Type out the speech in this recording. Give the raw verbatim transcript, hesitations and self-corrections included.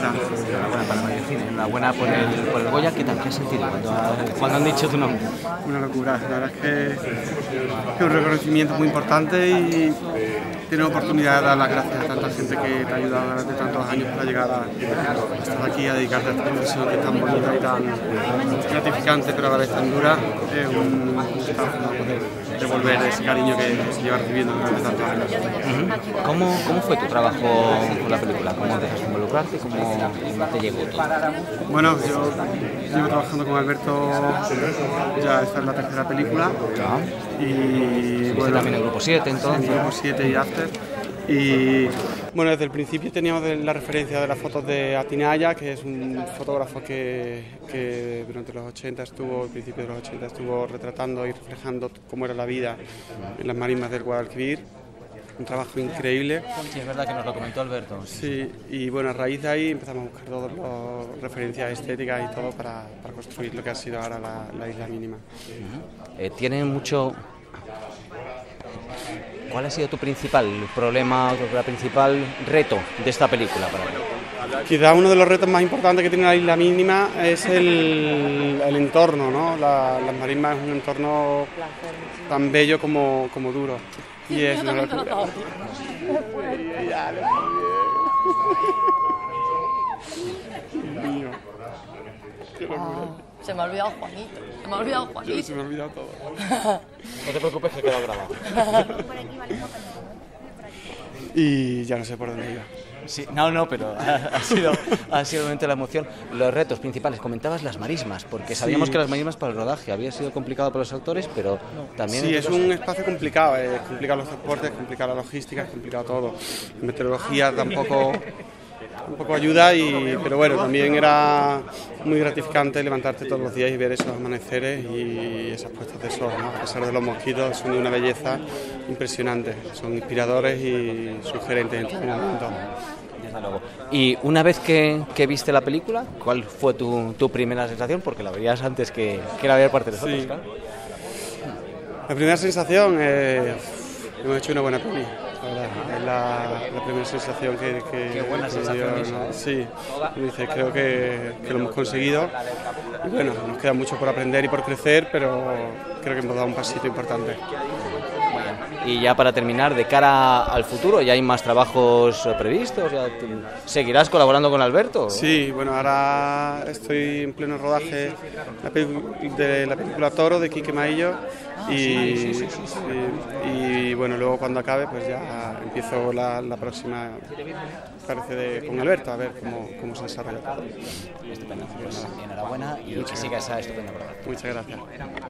Gracias. Enhorabuena para Mario Cine, enhorabuena por el, por el Goya. ¿Qué tal? ¿Qué has sentido cuando, cuando han dicho tu nombre? Una locura, la verdad es que es un reconocimiento muy importante y tener oportunidad de dar las gracias a tanta gente que te ha ayudado durante tantos años para llegar a estar aquí, a dedicarte a esta profesión que es tan bonita y tan gratificante, pero a la vez tan dura. Es un gustazo no poder devolver ese cariño que se lleva recibiendo durante tantos años. Uh-huh. ¿Cómo, ¿Cómo fue tu trabajo con la película? ¿Cómo empezaste a involucrarte? ¿Cómo, cómo te llegó todo? Bueno, yo llevo trabajando con Alberto, ya esta es la tercera película. Ah. Y bueno, también en Grupo siete, entonces. En Grupo siete y After. Y bueno, desde el principio teníamos la referencia de las fotos de Atinaya, que es un fotógrafo que, que durante los ochenta estuvo, al principio de los ochenta estuvo retratando y reflejando cómo era la vida en las marismas del Guadalquivir. Un trabajo increíble. Sí, es verdad que nos lo comentó Alberto. Sí, y bueno, a raíz de ahí empezamos a buscar todas las referencias estéticas y todo para, para construir lo que ha sido ahora la, la Isla Mínima. Uh-huh. eh, ¿Tiene mucho... ¿Cuál ha sido tu principal problema, tu principal reto de esta película para ti? Quizá uno de los retos más importantes que tiene la Isla Mínima es el, el entorno, ¿no? La, las marismas es un entorno tan bello como, como duro. Y es una locura. Dios mío. Qué locura. Se me ha olvidado Juanito, se me ha olvidado Juanito. Se me ha olvidado todo. No te preocupes que queda grabado. Y ya no sé por dónde iba. Sí, no, no, pero ha, ha sido ha sido realmente la emoción. Los retos principales, comentabas las marismas, porque sabíamos sí. que las marismas para el rodaje había sido complicado para los actores, pero también... Sí, es un espacio complicado, es complicado los transportes, es complicado la logística, es complicado todo. La meteorología tampoco... un poco ayuda, y, pero bueno, también era muy gratificante levantarte todos los días y ver esos amaneceres y esas puestas de sol, ¿no? A pesar de los mosquitos, son de una belleza impresionante, son inspiradores y sugerentes en todo momento. Desde luego. Y una vez que, que viste la película, ¿cuál fue tu, tu primera sensación? Porque la veías antes que, que la veías parte de nosotros, sí. claro. La primera sensación, eh, hemos hecho una buena peli. Es la, la primera sensación que, que Qué buena que sensación dio, esa, ¿no? ¿eh? Sí, dice, creo que, que lo hemos conseguido. Y bueno, nos queda mucho por aprender y por crecer, pero creo que hemos dado un pasito importante. Y ya para terminar, de cara al futuro, ¿ya hay más trabajos previstos? ¿Ya te... ¿Seguirás colaborando con Alberto? Sí, bueno, ahora estoy en pleno rodaje de la película Toro de Quique Maillo. Y, sí, sí, sí, sí. Y, y bueno, luego cuando acabe pues ya empiezo la, la próxima, parece, de, con Alberto, a ver cómo, cómo se desarrolla todo. Estupendo, pues enhorabuena y que siga esa estupenda prueba. Muchas gracias.